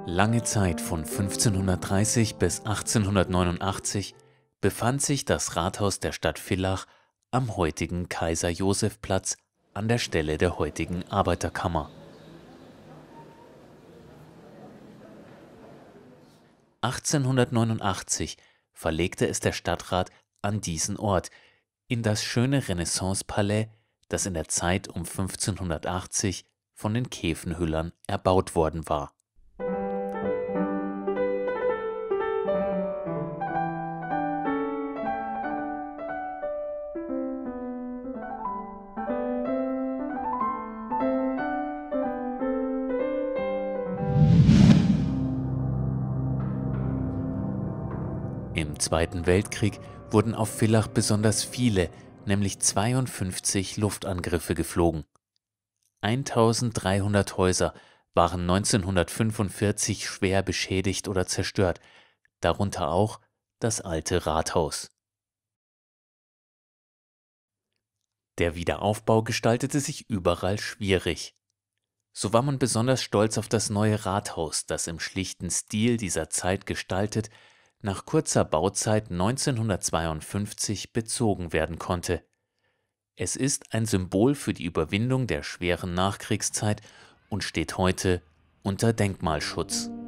Lange Zeit von 1530 bis 1889 befand sich das Rathaus der Stadt Villach am heutigen Kaiser-Joseph-Platz an der Stelle der heutigen Arbeiterkammer. 1889 verlegte es der Stadtrat an diesen Ort, in das schöne Renaissance-Palais, das in der Zeit um 1580 von den Kefenhüllern erbaut worden war. Im Zweiten Weltkrieg wurden auf Villach besonders viele, nämlich 52 Luftangriffe geflogen. 1300 Häuser waren 1945 schwer beschädigt oder zerstört, darunter auch das alte Rathaus. Der Wiederaufbau gestaltete sich überall schwierig. So war man besonders stolz auf das neue Rathaus, das im schlichten Stil dieser Zeit gestaltet nach kurzer Bauzeit 1952 bezogen werden konnte. Es ist ein Symbol für die Überwindung der schweren Nachkriegszeit und steht heute unter Denkmalschutz.